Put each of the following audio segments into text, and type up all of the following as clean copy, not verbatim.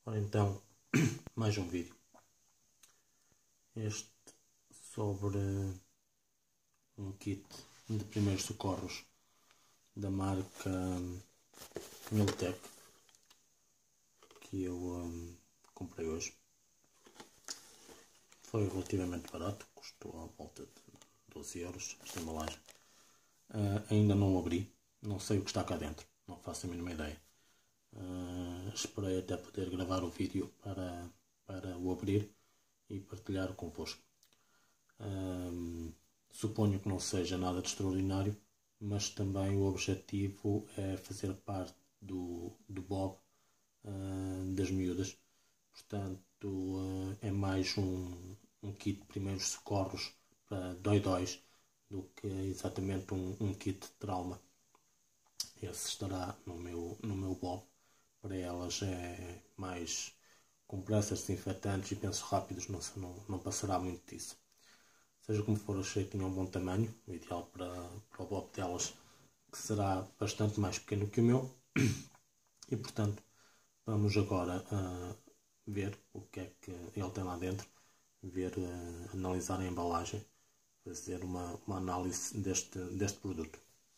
Ora então, mais um vídeo. Este sobre um kit de primeiros socorros da marca Miltec que eu comprei hoje. Foi relativamente barato, custou à volta de 12 euros esta embalagem. Ainda não o abri, não sei o que está cá dentro, não faço a mínima ideia. Esperei até poder gravar o vídeo para o abrir e partilhar convosco. Suponho que não seja nada de extraordinário, mas também o objetivo é fazer parte do Bob das miúdas. Portanto, é mais um kit de primeiros socorros para dói-dóis do que exatamente um kit de trauma. Esse estará no meu Bob. Para elas é mais compressas, desinfetantes e pensos rápidos, não passará muito disso. Seja como for, achei que tinha um bom tamanho, o ideal para o Bob delas, que será bastante mais pequeno que o meu. E portanto, vamos agora ver o que é que ele tem lá dentro, analisar a embalagem, fazer uma análise deste produto.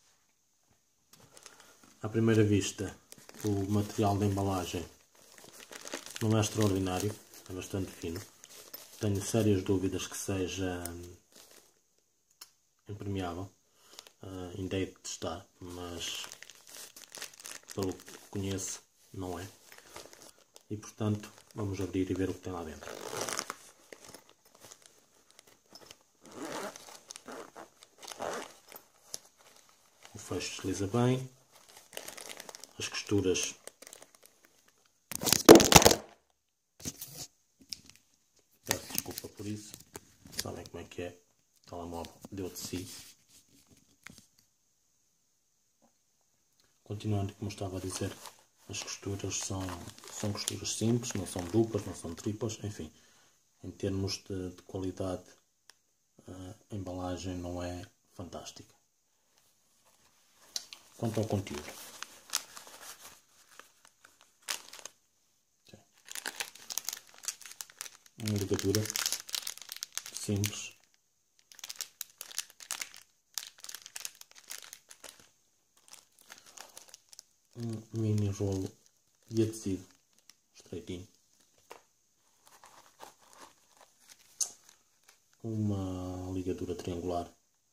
À primeira vista, o material da embalagem não é extraordinário, é bastante fino. Tenho sérias dúvidas que seja impermeável. Ainda hei de testar, mas pelo que conheço não é. E portanto vamos abrir e ver o que tem lá dentro. O fecho desliza bem. As costuras peço desculpa por isso, sabem como é que é, o telemóvel deu de si. Continuando, como estava a dizer, as costuras são costuras simples, não são duplas, não são triplas, enfim, em termos de qualidade a embalagem não é fantástica. Quanto ao conteúdo, uma ligadura simples, um mini rolo de adesivo estreitinho, uma ligadura triangular,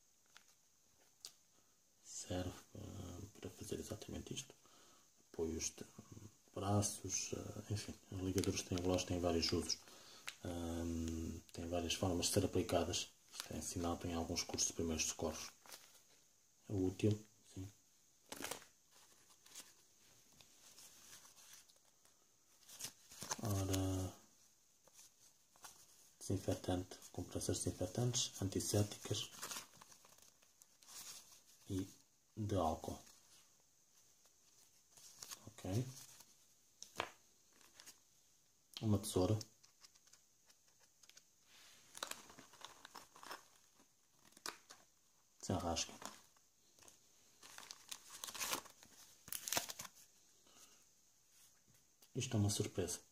serve para fazer exatamente isto, apoios de braços, enfim, as ligaduras triangulares têm vários usos, têm várias formas de ser aplicadas. Isto é ensinado em alguns cursos de primeiros socorros. É útil, sim. Ora, desinfetante, compressas desinfetantes, antissépticas e de álcool. Ok. Uma tesoura. Desenrasca. Isto é uma surpresa.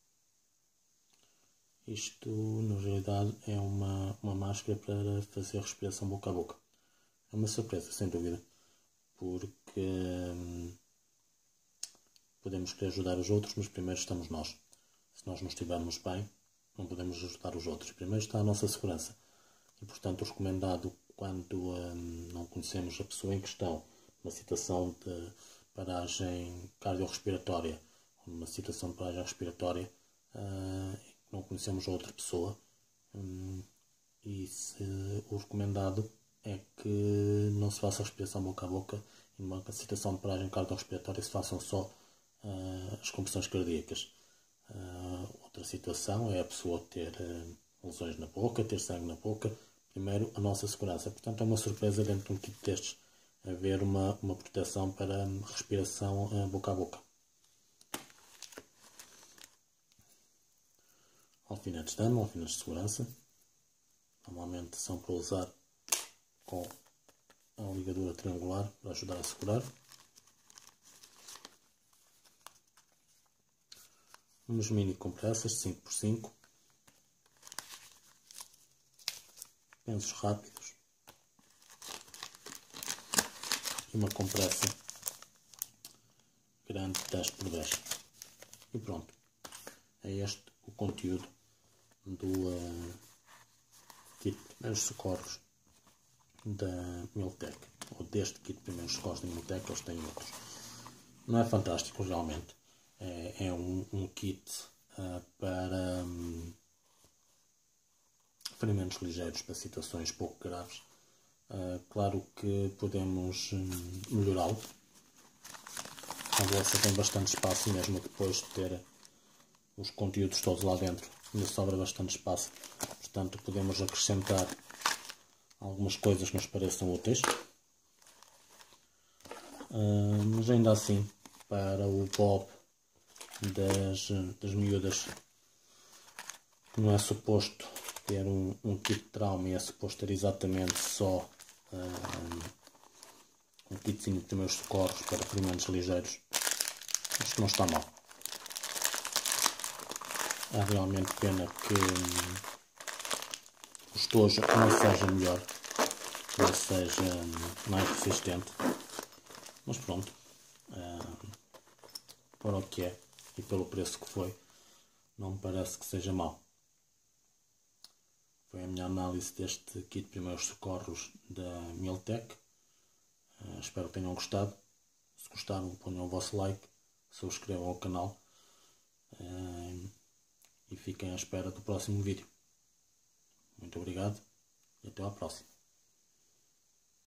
Isto, na realidade, é uma máscara para fazer respiração boca a boca. É uma surpresa, sem dúvida, porque podemos querer ajudar os outros, mas primeiro estamos nós. Se nós não estivermos bem, não podemos ajudar os outros. Primeiro está a nossa segurança. E, portanto, o recomendado, quando não conhecemos a pessoa em questão, numa situação de paragem cardiorrespiratória, ou numa situação de paragem respiratória, não conhecemos a outra pessoa, o recomendado é que não se faça respiração boca a boca e numa situação de paragem cardiorrespiratória se façam só as compressões cardíacas. Outra situação é a pessoa ter lesões na boca, ter sangue na boca. Primeiro, a nossa segurança. Portanto, é uma surpresa dentro de um kit destes haver uma proteção para respiração boca a boca. Alfinetes de ama, alfinetes de segurança. Normalmente são para usar com a ligadura triangular para ajudar a segurar. umas mini compressas de 5x5, pensos rápidos e uma compressa grande 10x10. E pronto, é este o conteúdo do kit de primeiros socorros da Miltec, ou deste kit de primeiros socorros da Miltec. Eles têm outros. Não é fantástico realmente, é um kit para ferimentos ligeiros, para situações pouco graves. Claro que podemos melhorá-lo. A bolsa tem bastante espaço, mesmo depois de ter os conteúdos todos lá dentro, ainda sobra bastante espaço. Portanto, podemos acrescentar algumas coisas que nos pareçam úteis. Mas ainda assim, para o bob das miúdas, que não é suposto ter um kit de trauma, e é suposto ter exatamente só um kitzinho de primeiros socorros para ferimentos ligeiros, acho que não está mal. É realmente pena que o estojo não seja melhor, não seja mais resistente, mas pronto, para o que é e pelo preço que foi, não me parece que seja mau. Foi a minha análise deste kit de primeiros socorros da Miltec. Espero que tenham gostado. Se gostaram, ponham o vosso like, subscrevam o canal e fiquem à espera do próximo vídeo. Muito obrigado e até à próxima.